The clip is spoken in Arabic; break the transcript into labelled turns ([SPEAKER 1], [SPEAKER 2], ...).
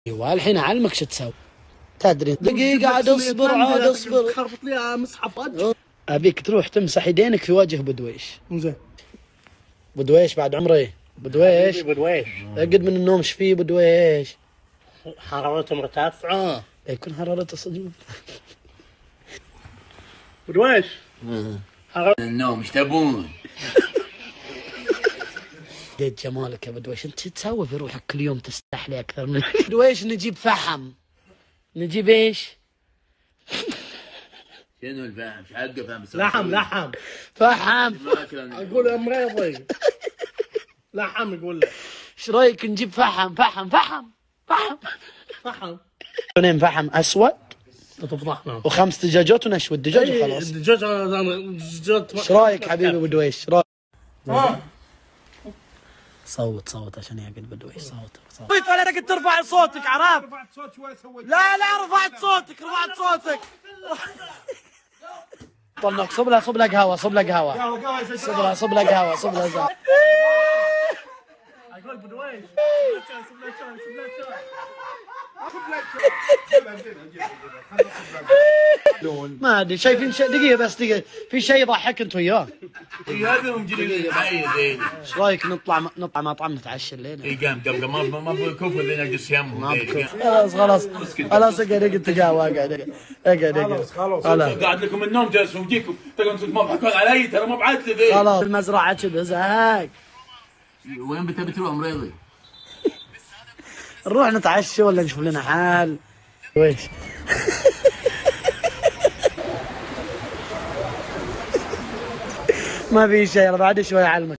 [SPEAKER 1] ايوه الحين اعلمك شو تسوي. تدري دقيقة عاد اصبر عاد اصبر.
[SPEAKER 2] خربط لي مصحف وجه.
[SPEAKER 1] ابيك تروح تمسح يدينك في وجه بدويش.
[SPEAKER 2] زين.
[SPEAKER 1] بدويش بعد عمري. بدويش.
[SPEAKER 2] بدويش.
[SPEAKER 1] اقعد من النوم ايش فيه بدويش؟
[SPEAKER 2] حرارته مرتفعة.
[SPEAKER 1] يكون حرارته صدق.
[SPEAKER 2] بدويش.
[SPEAKER 3] النوم ايش تبون؟
[SPEAKER 1] ديت جمالك يا بدويش، انت شو تسوي في روحك كل يوم تستحلي اكثر من بدويش؟ نجيب فحم. نجيب ايش؟
[SPEAKER 3] شنو الفحم؟ ايش حقه فحم؟
[SPEAKER 2] لحم.
[SPEAKER 1] فحم.
[SPEAKER 2] اقول مريضي. لحم يقول لك.
[SPEAKER 1] ايش رايك نجيب فحم؟ اثنين فحم اسود
[SPEAKER 2] تفضحنا.
[SPEAKER 1] وخمس دجاجات ونشوي الدجاج وخلاص.
[SPEAKER 2] الدجاج
[SPEAKER 1] ايش رايك حبيبي بدويش؟ ايش رايك؟ صوت عشان يعقل بدويش. صوت ولا تقدر ترفع صوتك، عرفت؟
[SPEAKER 2] رفعت صوتي ولا سويت؟
[SPEAKER 1] لا رفعت صوتك. طلق صب لها قهوه. صب لها قهوه.
[SPEAKER 2] اقول بدويش.
[SPEAKER 1] ما ادري شايفين شيء. دقيقه في شيء يضحك انت وياه.
[SPEAKER 3] هذا مجرد حي زين.
[SPEAKER 1] ايش رايك نطلع مطعم نتعشى الليله؟
[SPEAKER 3] اي قام ما بكفر ذي نجلس يمهم.
[SPEAKER 1] خلاص اقعد تقهوى. اقعد
[SPEAKER 3] خلاص قاعد لكم النوم جالس وجيكم تقعدون تضحكون علي، ترى ما بعد ذي.
[SPEAKER 1] خلاص المزرعه كذا زهق.
[SPEAKER 3] وين بتبي تروح مريضي؟
[SPEAKER 1] نروح نتعشى ولا نشوف لنا حال؟ ويش؟ ما في شيء، بعد شوي اعلمك.